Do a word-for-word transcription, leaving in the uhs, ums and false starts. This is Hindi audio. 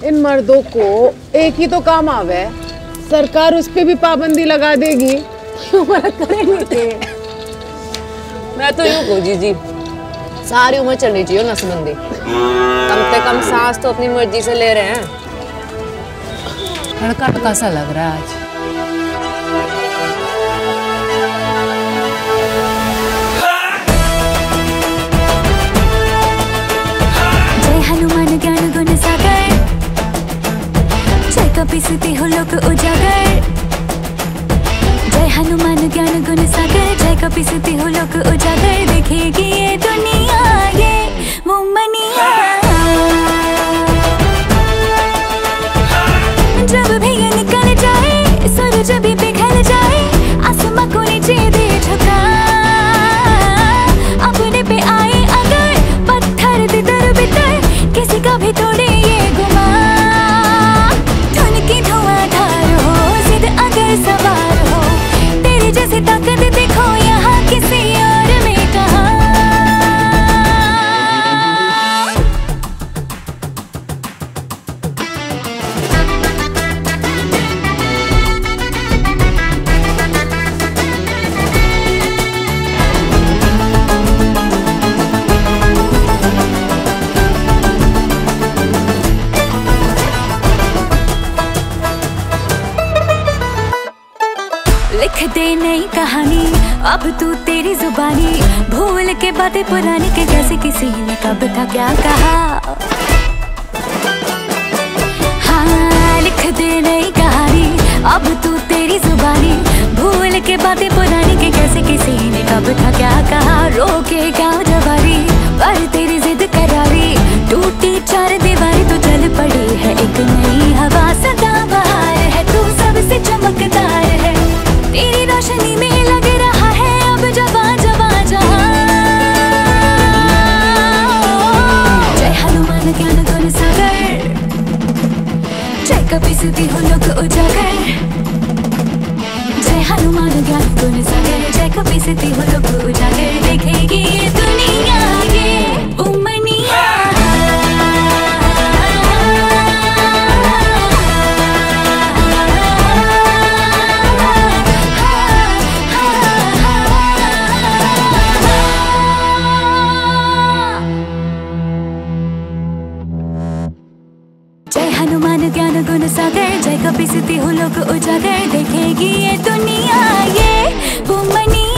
इन मर्दों को एक ही तो काम आवे, सरकार उस पे भी पाबंदी लगा देगी तो करेंगे। मैं तो यूं कहूँ जीजी, सारी उम्र चलनी चाहिए नसबंदी। कम से कम सांस तो अपनी मर्जी से ले रहे हैं। लड़का कैसा लग रहा है आज? जय हनुमान ज्ञान गुण सागर, जय कपीसती हो लोक उजागर। जय हनुमान ज्ञान गुण सागर, जय कपीसती हो लोक उजागर। देखेगी ये दुनिया ये वो मनिया, जब भी ये निकल जाए सूरज भी पिघल जाए। आसमां को नीचे दे झुका, अपने पे आए अगर पत्थर तितर बितर। किसी का भी तोड़े ये गुमा, धुन की धुआंधार हो जिद अगर सवार हो। तेरे जैसे ताकत देखो यहाँ किसी और में कहाँ। लिख दे नई कहानी अब तू तेरी जुबानी। भूल के बातें पुरानी के जैसे किसी ने कब था क्या कहा। हाँ लिख दे नई कहानी अब तू तेरी जुबानी। भूल के बातें पुरानी के जैसे किसी ने कब था क्या कहा। रोके गाँव जवारी पर तेरी जिद करारी। टूटी चार दीवारी तो चल पड़ी है एक नई हवा। सदा बहार है तू सबसे चमकदार है। तेरी रोशनी में लग रहा है अब जवा जवा जहां। जय हनुमान ज्ञान गुण सागर, जय कपीसती हो लोक उजागर। जय हनुमान ज्ञान गुण सागर, जय कपीसती हो लोक उजागर। देखेगी ये दुनिया ये उमनिया। जय हनुमान ज्ञान गुण सागर, जय कपीसती हो लोक उजागर। देखेगी ये दुनिया ये वो मनिया।